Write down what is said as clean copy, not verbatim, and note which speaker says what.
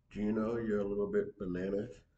Speaker 1: Do you know you're a little bit bananas?